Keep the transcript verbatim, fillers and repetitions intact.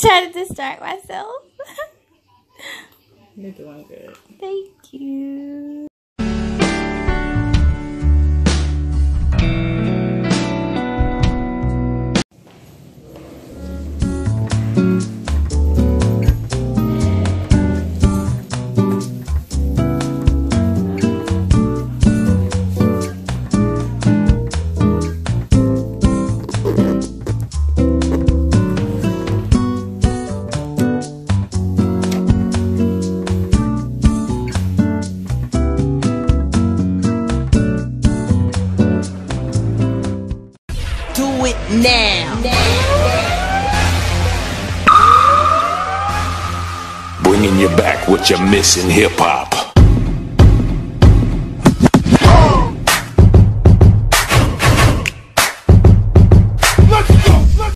trying to distract myself. You're doing good. Thank you. Do it now. Bringing you back what you're missing, hip hop.